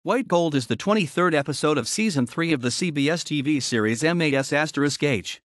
White Gold is the 23rd episode of Season 3 of the CBS TV series MAS*H.